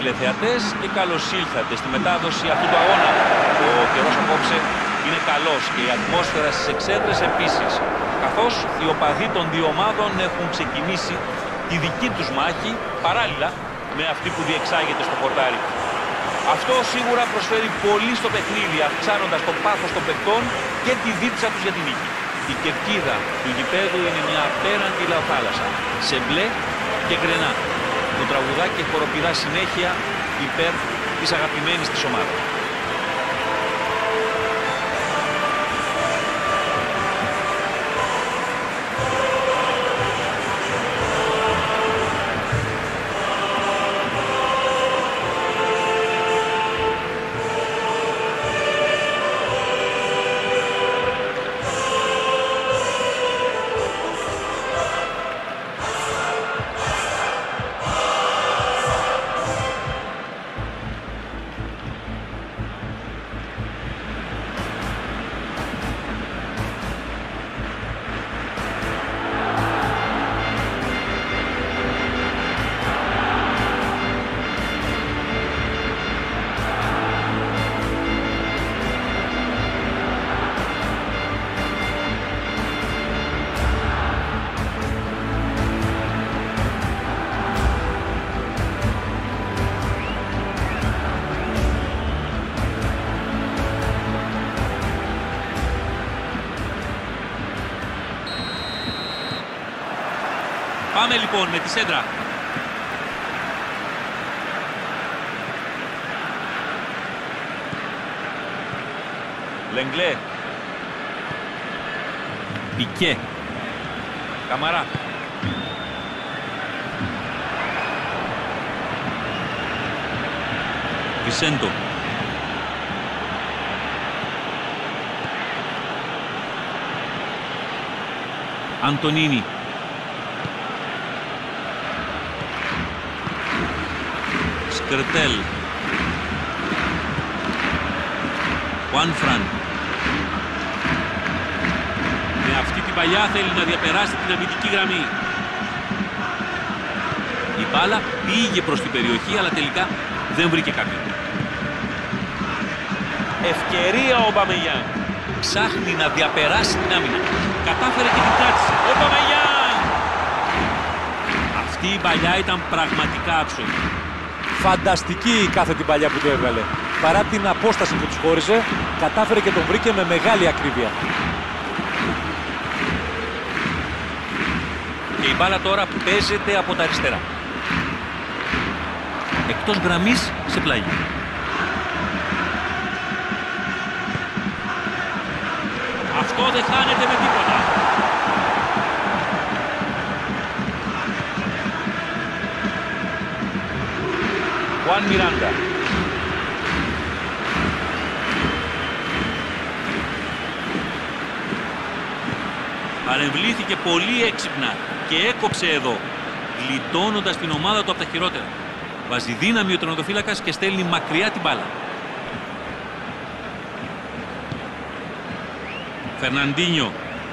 τηλεθεατές και καλώς ήλθατε στη μετάδοση αυτού του αγώνα. Ο καιρός απόψε είναι καλός και η ατμόσφαιρα στις εξέδρες επίσης, καθώς οι οπαδοί των δύο ομάδων έχουν ξεκινήσει τη δική τους μάχη παράλληλα με αυτή που διεξάγεται στο χορτάρι. Αυτό σίγουρα προσφέρει πολύ στο παιχνίδι, αυξάνοντας το πάθος των παικτών και τη δίψα τους για την νίκη. Η κερκίδα του γηπέδου είναι μια απέραντη λαοθάλασσα, σε μπλε και γκρενά. Το τραγουδάκι χοροπηδά συνέχεια υπέρ της αγαπημένης της ομάδας. Πάμε λοιπόν με τη σέντρα. Λεγκλέ. Πικέ. Καμαρά. Βισέντο. Αντωνίνι. Σκρτέλ. Juanfran. Με αυτή την παλιά θέλει να διαπεράσει την αμυντική γραμμή. Η μπάλα πήγε προς την περιοχή, αλλά τελικά δεν βρήκε κάποιον. Ευκαιρία ο Αουμπαμεγιάνγκ. Ψάχνει να διαπεράσει την άμυνα. Κατάφερε και την κράτησε. Ο Αουμπαμεγιάνγκ. Αυτή η παλιά ήταν πραγματικά άψογη. Φανταστική η κάθετη παλιά που του έβγαλε. Παρά την απόσταση που τους χώριζε, κατάφερε και τον βρήκε με μεγάλη ακρίβεια. Και η μπάλα τώρα παίζεται από τα αριστερά. Εκτός γραμμής σε πλάγι. Αυτό δεν χάνεται με τίποτα. Juan Miranda. Παρεμβλήθηκε πολύ έξυπνα και έκοψε εδώ, γλιτώνοντας την ομάδα του από τα χειρότερα. Βάζει δύναμη ο τερματοφύλακας και στέλνει μακριά την μπάλα. Φερναντίνιο.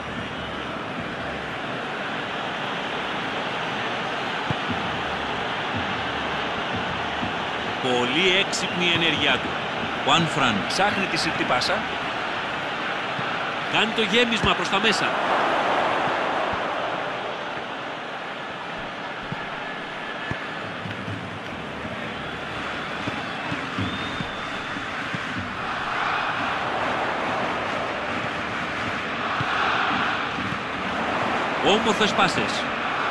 Πολύ έξυπνη η ενέργειά του. Juanfran ψάχνει τη συρτή πάσα. Κάνει το γέμισμα προς τα μέσα. Όμορφες πάσες.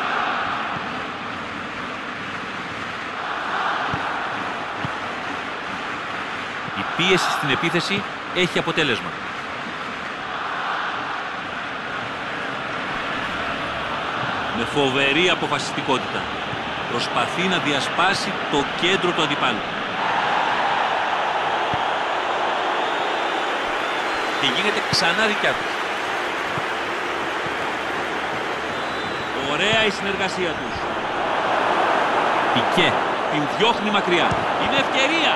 Η πίεση στην επίθεση έχει αποτέλεσμα. Με φοβερή αποφασιστικότητα προσπαθεί να διασπάσει το κέντρο του αντιπάλου. Και γίνεται ξανά δικιά του. Ωραία η συνεργασία τους. Πικέ την διώχνει μακριά. Είναι ευκαιρία.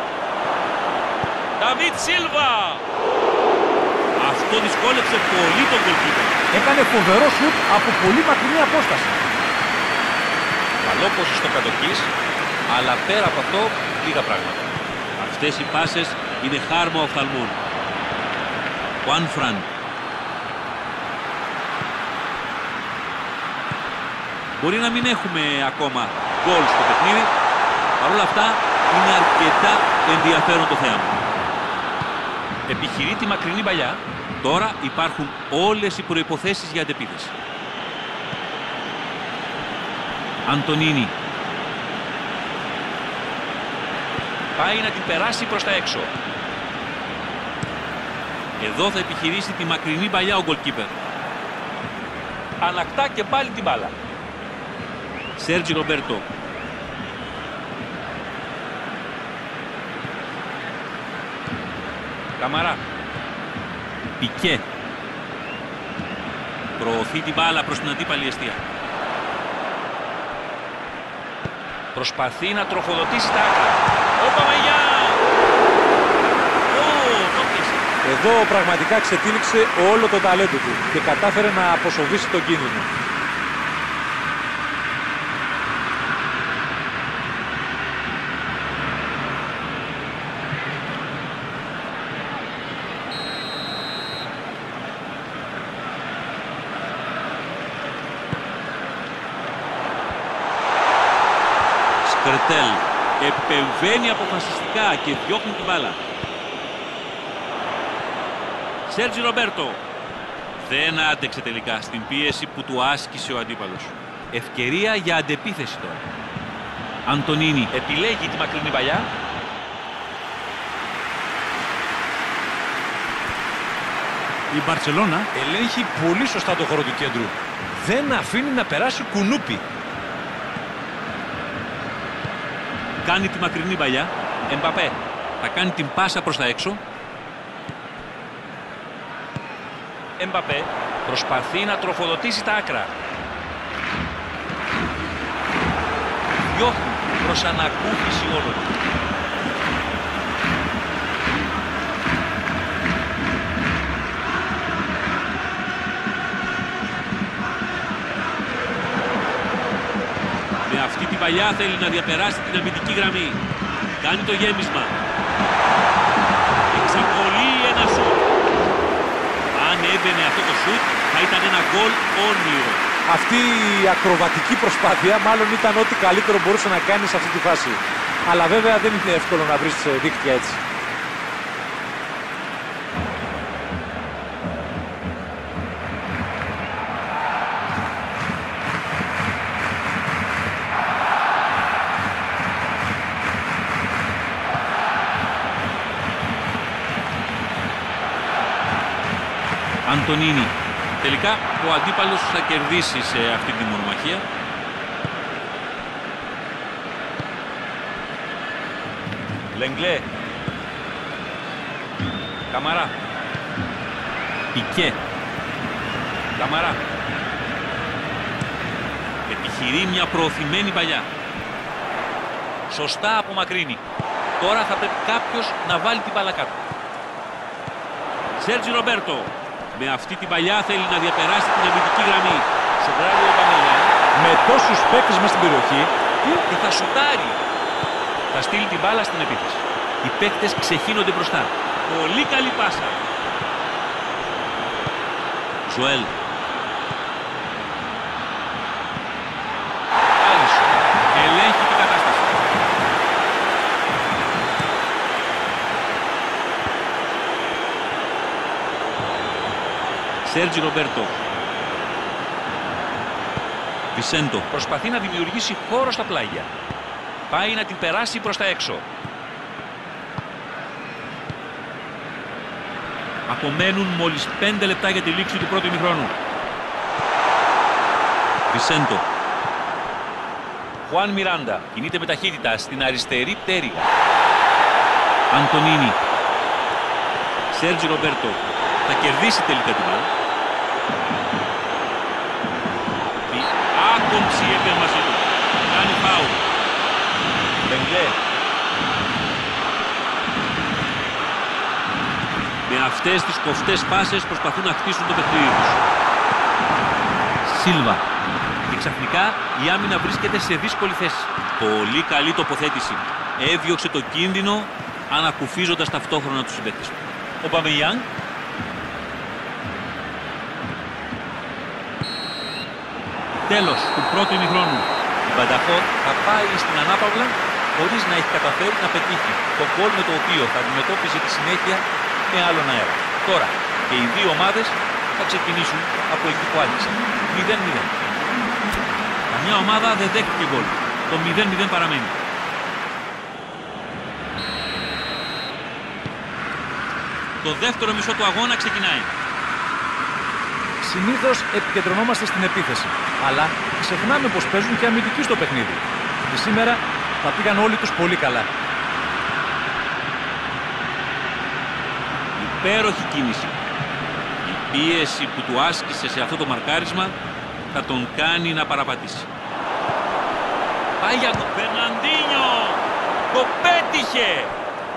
Νταβίτ Σίλβα. Αυτό δυσκόλεψε πολύ τον γκολκίπερ. Έκανε φοβερό σουτ από πολύ μακρινή απόσταση. Καλό ποσοστό κατοχής Αλλά πέρα από αυτό, λίγα πράγματα. Αυτές οι πάσες είναι χάρμα οφθαλμών. Juan Fran. Μπορεί να μην έχουμε ακόμα γκολ στο παιχνίδι. Παρ' όλα αυτά είναι αρκετά ενδιαφέρον το θέαμα. Επιχειρεί τη μακρινή παλιά. Τώρα υπάρχουν όλες οι προϋποθέσεις για αντεπίθεση. Αντωνίνη. Πάει να την περάσει προς τα έξω. Εδώ θα επιχειρήσει τη μακρινή παλιά ο γκολκίπερ. Ανακτά και πάλι την μπάλα. Σέρτζι Ρομπέρτο. Καμαρά. Πικέ. Προωθεί την μπάλα προς την αντίπαλη εστία. Προσπαθεί να τροφοδοτήσει τα άκρα. Ο Παμεγιά! Εδώ πραγματικά ξετύλιξε όλο το ταλέντο του και κατάφερε να αποσοβήσει τον κίνδυνο. Σκρετέλ επεμβαίνει αποφασιστικά και διώχνει την μπάλα. Σέρτζι Ρομπέρτο. Δεν άντεξε τελικά στην πίεση που του άσκησε ο αντίπαλος. Ευκαιρία για αντεπίθεση τώρα. Αντωνίνη επιλέγει τη μακρινή παλιά. Η Μπαρτσελώνα ελέγχει πολύ σωστά το χώρο του κέντρου. Δεν αφήνει να περάσει κουνούπι. Κάνει τη μακρινή παλιά. Εμπαπέ θα κάνει την πάσα προς τα έξω. Εμπαπέ προσπαθεί να τροφοδοτήσει τα άκρα. Διώχνει προς ανακούφιση όλων. Με αυτή την παλιά θέλει να διαπεράσει την αμυντική γραμμή. Κάνει το γέμισμα. Εξαπολύει ένα σουτ. Αν έμπαινε αυτό το σουτ θα ήταν ένα γκολ όνειρο. Αυτή η ακροβατική προσπάθεια μάλλον ήταν ό,τι καλύτερο μπορούσε να κάνει σε αυτή τη φάση. Αλλά βέβαια δεν είναι εύκολο να βρεις δίκτυα έτσι. Αντωνίνη. Τελικά ο αντίπαλος θα κερδίσει σε αυτή τη μονομαχία. Λεγκλέ. Καμαρά. Πικέ. Καμαρά. Επιχειρεί μια προωθημένη παλιά. Σωστά απομακρύνει. Τώρα θα πρέπει κάποιος να βάλει την μπάλα κάτω. Σέρτζι Ρομπέρτο. Με αυτή την παλιά θέλει να διαπεράσει την αμυντική γραμμή. Σεντράρει ο Παμεγιά. Με τόσους παίκτες μες στην περιοχή και θα σουτάρει. Θα στείλει την μπάλα στην επίθεση. Οι παίκτες ξεχύνονται μπροστά. Πολύ καλή πάσα. Ζουέλ. Άλισον. Ελέγχει την κατάσταση. Σέρτζι Ρομπέρτο. Βισέντο. Προσπαθεί να δημιουργήσει χώρο στα πλάγια. Πάει να την περάσει προς τα έξω. Απομένουν μόλις 5 λεπτά για τη λήξη του πρώτου ημιχρόνου. Βισέντο. Χουάν Μιράντα κινείται με ταχύτητα στην αριστερή πτέρυγα. Αντωνίνη. Σέρτζι Ρομπέρτο. Θα κερδίσει τελικά την μπάλα. Η άκομψη επέμβαση του. Κάνει φάουλ. Λεγκλέ. Με αυτές τις κοφτές πάσες προσπαθούν να χτίσουν το παιχνίδι τους. Σίλβα. Και ξαφνικά η άμυνα βρίσκεται σε δύσκολη θέση. Πολύ καλή τοποθέτηση. Έδιωξε το κίνδυνο ανακουφίζοντας ταυτόχρονα τους συμπαίκτες του. Ο Μπαμεγιάνγκ. Τέλος του πρώτου ημιχρόνου. Η Μπανταχόρ θα πάει στην ανάπαυλα χωρίς να έχει καταφέρει να πετύχει το γκολ με το οποίο θα αντιμετώπιζε τη συνέχεια με άλλον αέρα. Τώρα και οι δύο ομάδες θα ξεκινήσουν από εκεί που άρχισαν. 0-0. Καμιά ομάδα δεν δέχτηκε γκολ. Το 0-0 παραμένει. Το δεύτερο μισό του αγώνα ξεκινάει. Συνήθως επικεντρωνόμαστε στην επίθεση, αλλά ξεχνάμε πως παίζουν και αμυντικοί στο παιχνίδι. Και σήμερα τα πήγαν όλοι τους πολύ καλά. Υπέροχη κίνηση. Η πίεση που του άσκησε σε αυτό το μαρκάρισμα θα τον κάνει να παραπατήσει. Πάει για τον Φερναντίνιο. Το πέτυχε.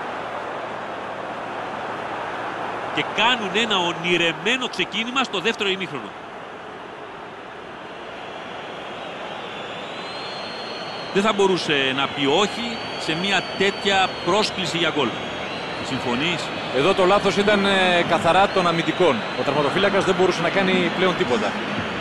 Και κάνουν ένα ονειρεμένο ξεκίνημα στο δεύτερο ημίχρονο. Δεν θα μπορούσε να πει όχι σε μια τέτοια πρόσκληση για γκολ. Συμφωνείς? Εδώ το λάθος ήταν καθαρά των αμυντικών. Ο τερματοφύλακας δεν μπορούσε να κάνει πλέον τίποτα.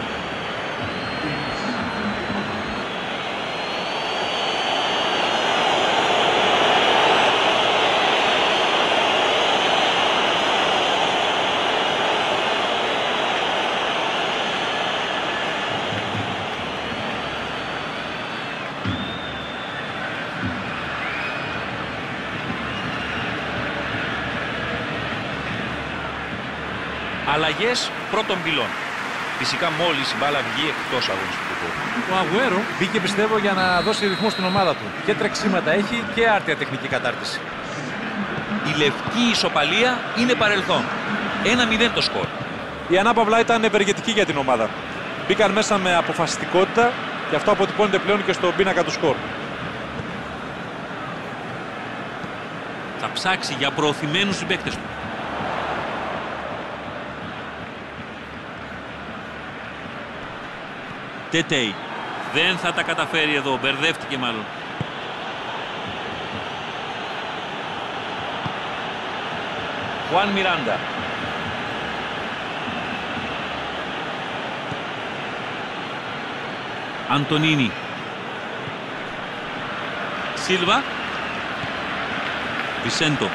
Αλλαγές πρώτων πυλών. Φυσικά μόλις η μπάλα βγει εκτός αγωνιστικού χώρου. Ο Αγουέρο μπήκε πιστεύω για να δώσει ρυθμό στην ομάδα του. Και τρεξίματα έχει και άρτια τεχνική κατάρτιση. Η λευκή ισοπαλία είναι παρελθόν. 1-0 το σκορ. Η ανάπαυλα ήταν ευεργετική για την ομάδα. Μπήκαν μέσα με αποφασιστικότητα και αυτό αποτυπώνεται πλέον και στον πίνακα του σκορ. Θα ψάξει για προωθημένους συμπαίκτες του. Τετέι. Δεν θα τα καταφέρει εδώ. Μπερδεύτηκε μάλλον. Χουάν Μιράντα. Αντωνίνι. Σίλβα. Βισέντο.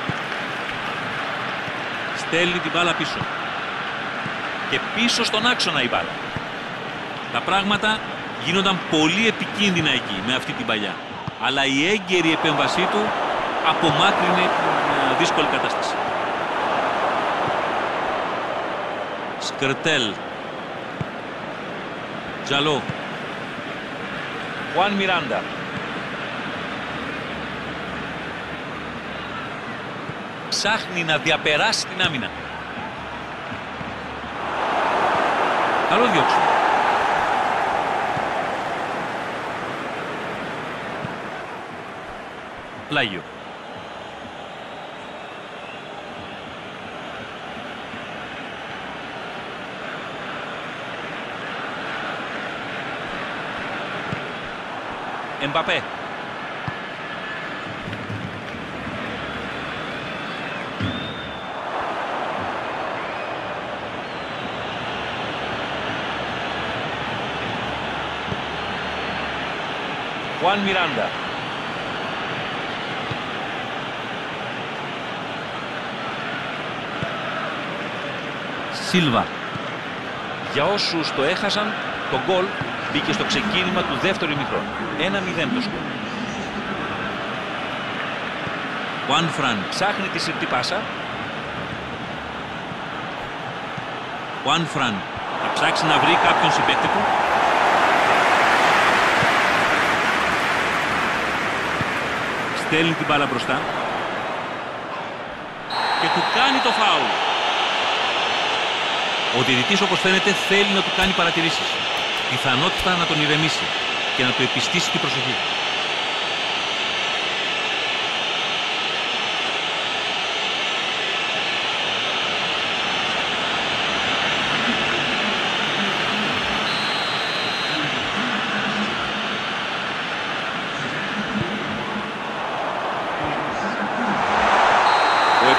Στέλνει την μπάλα πίσω. Και πίσω στον άξονα η μπάλα. Τα πράγματα γίνονταν πολύ επικίνδυνα εκεί με αυτή την παλιά. Αλλά η έγκαιρη επέμβασή του απομάκρυνε την δύσκολη κατάσταση. Σκρτέλ. Τζαλό. Χουάν Μιράντα. Ψάχνει να διαπεράσει την άμυνα. Καλό διώξιμο. Πλάγιο. Εμπαπέ. Χουάν Μιράντα. Σίλβα. Για όσους το έχασαν, το γκολ μπήκε στο ξεκίνημα του δεύτερου ημιχρόνου. 1-0 το σκορ. Χουάν Φραν ψάχνει τη συρτή πάσα. Χουάν Φραν θα ψάξει να βρει κάποιον συμπαίκτη του. Στέλνει την μπάλα μπροστά. Και του κάνει το φάουλ. Ο διαιτητής, όπως φαίνεται, θέλει να του κάνει παρατηρήσεις. Πιθανότητα να τον ηρεμήσει και να του επιστήσει την προσοχή.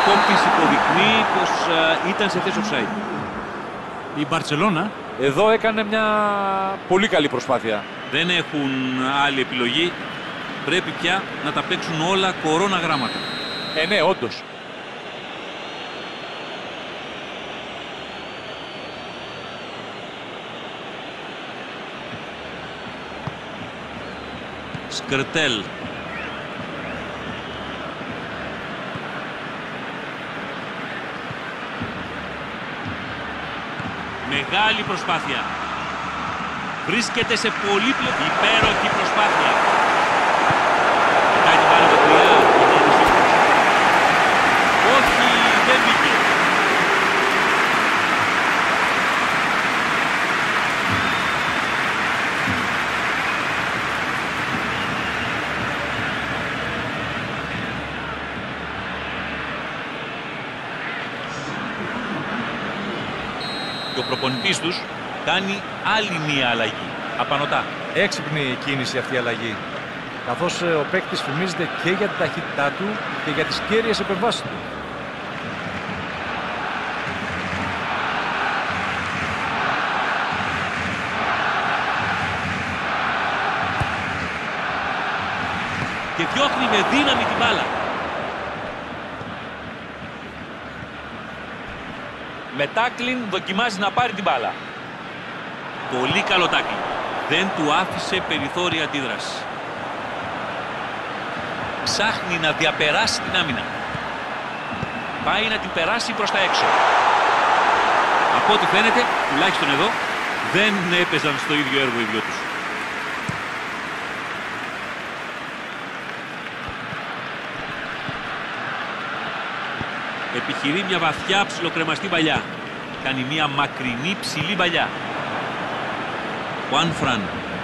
διακόπτης υποδεικνύει πως ήταν σε θέση offside. Η Μπαρτσελώνα Εδώ έκανε μια πολύ καλή προσπάθεια. Δεν έχουν άλλη επιλογή. Πρέπει πια να τα παίξουν όλα κορώνα γράμματα. Ναι, όντως. Σκρτέλ. Μεγάλη προσπάθεια. Βρίσκεται σε πολύ υπέροχη προσπάθεια. Κάνει πάλι δοκριά. Όχι, δεν μπήκε. Και ο προπονητής τους κάνει άλλη μία αλλαγή. Απανωτά. Έξυπνη κίνηση αυτή η αλλαγή. Καθώς ο παίκτης φημίζεται και για την ταχύτητά του και για τις κέρυες επεμβάσεις του. Και διώχνει με δύναμη την μπάλα. Με τάκλιν δοκιμάζει να πάρει την μπάλα. Πολύ καλό τάκλιν. Δεν του άφησε περιθώρια αντίδραση. Ψάχνει να διαπεράσει την άμυνα. Πάει να την περάσει προς τα έξω. Από ό,τι φαίνεται, τουλάχιστον εδώ, δεν έπαιζαν στο ίδιο έργο οι δυο τους. Επιχειρεί μια βαθιά ψιλοκρεμαστή παλιά. Κάνει μια μακρινή ψηλή παλιά. Juan Fran.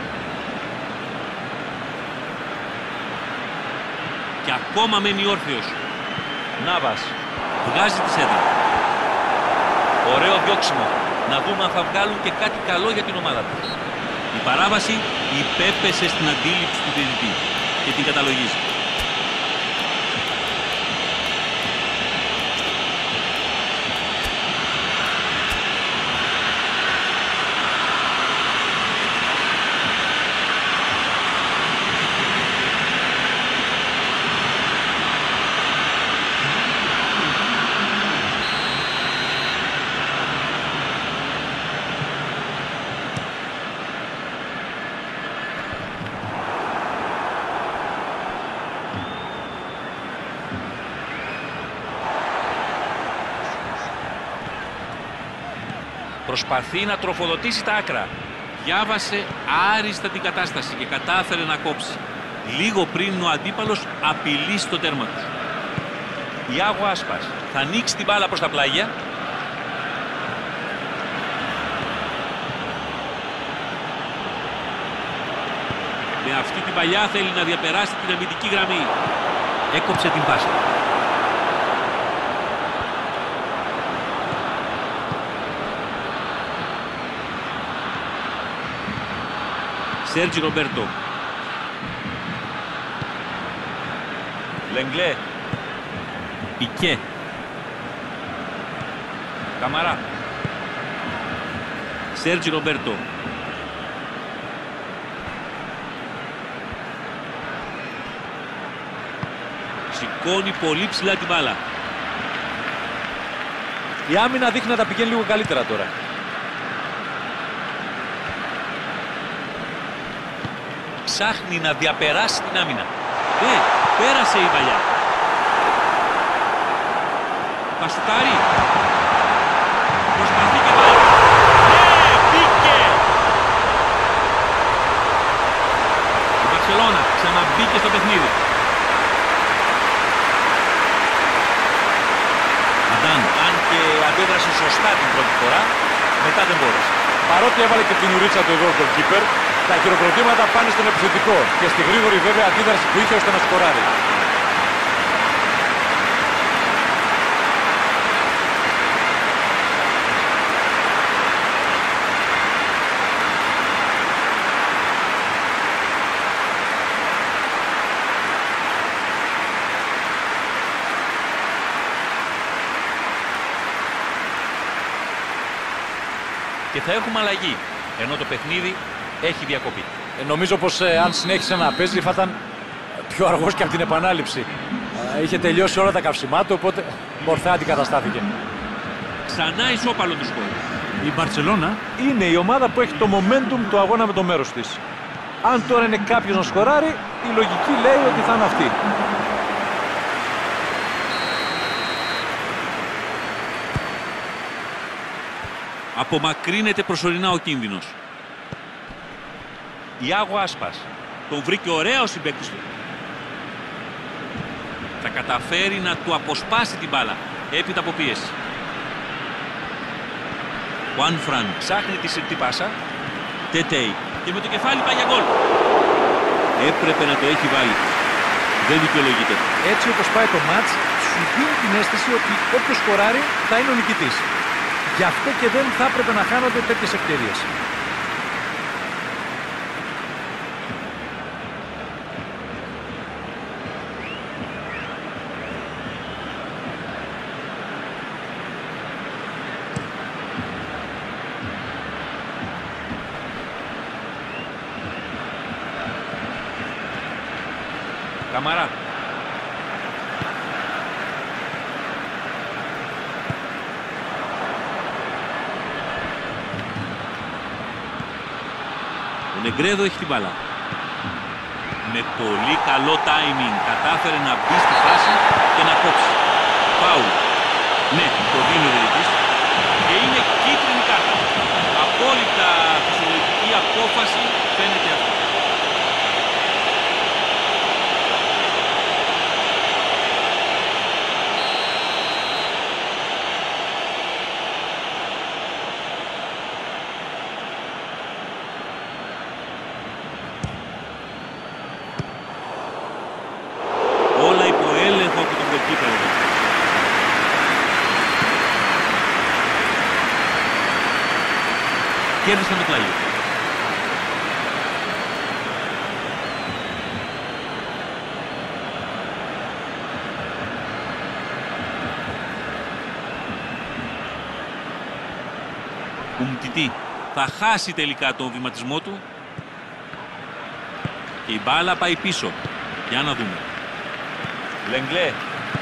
Και ακόμα μένει όρθιος. Νάβας. Βγάζει τη σέντρα. Ωραίο διώξιμο. Να δούμε αν θα βγάλουν και κάτι καλό για την ομάδα του. Η παράβαση υπέπεσε στην αντίληψη του διαιτητή και την καταλογίζει. Προσπαθεί να τροφοδοτήσει τα άκρα. Διάβασε άριστα την κατάσταση και κατάφερε να κόψει. Λίγο πριν ο αντίπαλος απειλεί στο τέρμα του. Ιάγο Άσπας θα ανοίξει την μπάλα προς τα πλάγια. Με αυτή την παλιά θέλει να διαπεράσει την αμυντική γραμμή. Έκοψε την πάσα. Σέρτζι Ρομπέρτο. Λεγκλέ. Πικέ. Καμαρά. Σέρτζι Ρομπέρτο. Σηκώνει πολύ ψηλά την μπάλα. Η άμυνα δείχνει να τα πηγαίνει λίγο καλύτερα τώρα. Ψάχνει να διαπεράσει την άμυνα. Πέρασε η παλιά. Πασουτάρι. Προσπαθεί και πάλι. Μπήκε. Η Μπαρσελόνα ξαναμπήκε στο παιχνίδι. Αν και αντέδρασε σωστά την πρώτη φορά, μετά δεν μπόρεσε. Παρότι έβαλε και την ουρίτσα του εδώ στον κύπερ, τα χειροκροτήματα πάνε στον επιθετικό και στη γρήγορη βέβαια αντίδραση που είχε ώστε να σκοράρει. και θα έχουμε αλλαγή, ενώ το παιχνίδι έχει διακοπεί. Νομίζω πως αν συνέχισε να παίζει θα ήταν πιο αργός και από την επανάληψη. Είχε τελειώσει όλα τα καυσιμά του, οπότε ορθά αντικαταστάθηκε. Ξανά ισόπαλο του σκορ. Η Μπαρτσελώνα Είναι η ομάδα που έχει το momentum του αγώνα με το μέρος της. Αν τώρα είναι κάποιος να σκοράρει, η λογική λέει ότι θα είναι αυτή. Απομακρύνεται προσωρινά ο κίνδυνος. Ιάγο Άσπας. Τον βρήκε ωραία ο συμπαίκτης του. Θα καταφέρει να του αποσπάσει την μπάλα έπειτα από πίεση. Juan Fran ψάχνει τη συρτή πάσα. Τετέι. Και με το κεφάλι πάει για γκολ. Έπρεπε να το έχει βάλει. Δεν δικαιολογείται. Έτσι όπως πάει το μάτς, σου δίνει την αίσθηση ότι όποιος σκοράρει θα είναι ο νικητής. Γι' αυτό και δεν θα έπρεπε να χάνονται τέτοιες ευκαιρίες. Καμαρά. Ο Νεγκρέδο έχει την μπάλα. Με πολύ καλό timing κατάφερε να μπει στη φάση και να κόψει. Φάουλ. Ναι, το δίνει ο διαιτητής. Και είναι κίτρινη κάρτα. Απόλυτα φυσιολογική απόφαση φαίνεται αυτό. Όλα υπό έλεγχο από τον γκολκίπερ. Κέρδισαν το πλάγιο. Ουμτιτή θα χάσει τελικά τον βηματισμό του και η μπάλα πάει πίσω. Για να δούμε. Λεγκλέ.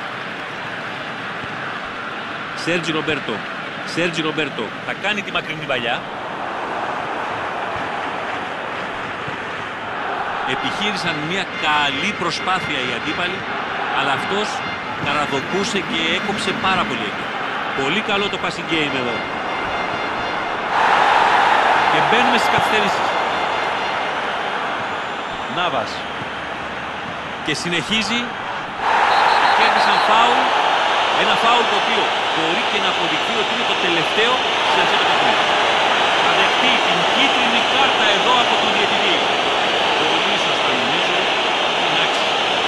Σέρτζι Ρομπέρτο θα κάνει τη μακρινή παλιά. Επιχείρησαν μια καλή προσπάθεια οι αντίπαλοι, αλλά αυτός καραδοκούσε και έκοψε πάρα πολύ. Πολύ καλό το passing game εδώ. Και μπαίνουμε στις καθυστερήσεις. Νάβας. Και συνεχίζει. Κέρδισαν φάουλ. Ένα φάουλ το οποίο μπορεί και να αποδειχθεί ότι είναι το τελευταίο σε αυτό το παιχνίδι. Θα δεχτεί την κίτρινη κάρτα εδώ από τον διαιτητή. Πολύ σωστά νομίζω. Εντάξει.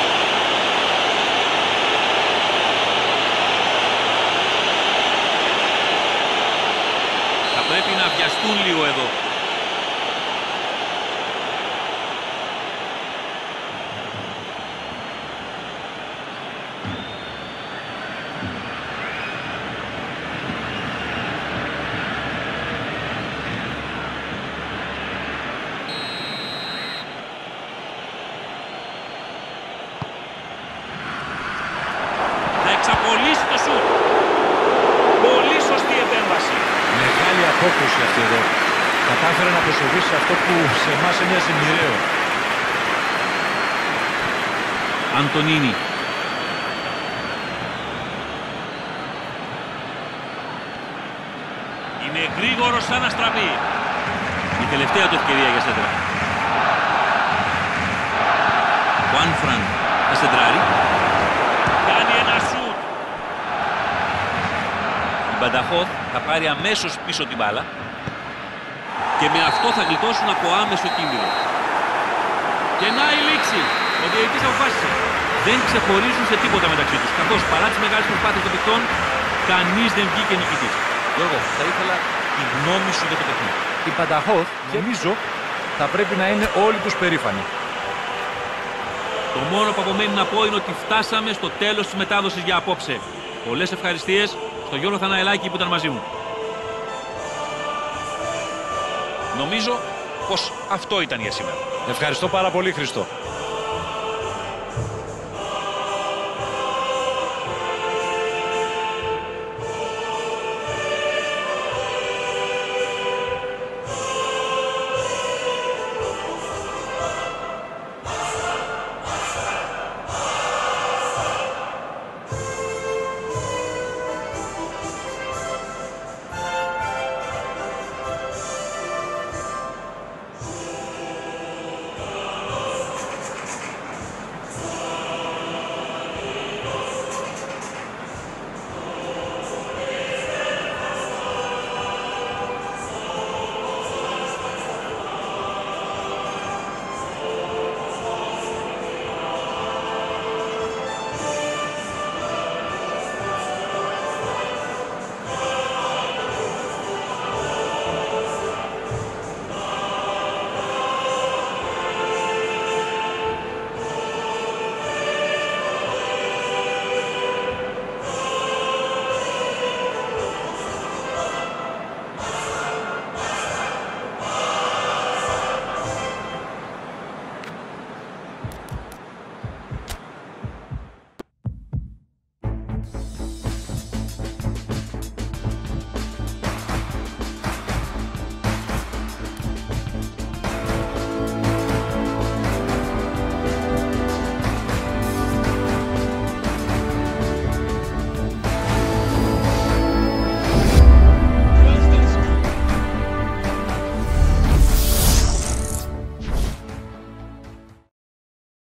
Θα πρέπει να βιαστούν λίγο εδώ. Εξαπολύσει το σουτ. Πολύ σωστή επέμβαση. Μεγάλη απόκρουση αυτή εδώ. Κατάφερε να προσοβήσει αυτό που σε εμάς έμοιαζε μοιραίο. Αντωνίνη. Είναι γρήγορος σαν αστραπή. Η τελευταία του ευκαιρία για σέντρα. Juan Fran θα σεντράρει. Κάνει ένα σουτ. Η Μπανταχόθ θα πάρει αμέσως πίσω την μπάλα και με αυτό θα γλιτώσουν από άμεσο κίνδυνο. Και να η λήξη. Ο διαιτητής αποφάσισε. Δεν ξεχωρίζουν σε τίποτα μεταξύ τους, καθώς παρά τις μεγάλες προσπάθειες των παιχτών κανείς δεν βγήκε νικητής. Γιώργο, θα ήθελα τη γνώμη σου για το παιχνίδι. Η Πανταχόθ, νομίζω, θα πρέπει να είναι όλοι τους περήφανοι. Το μόνο που απομένει να πω είναι ότι φτάσαμε στο τέλος της μετάδοσης για απόψε. Πολλές ευχαριστίες στον Γιώργο Θαναελάκη που ήταν μαζί μου. Νομίζω πως αυτό ήταν για σήμερα. Ευχαριστώ πάρα πολύ, Χριστό.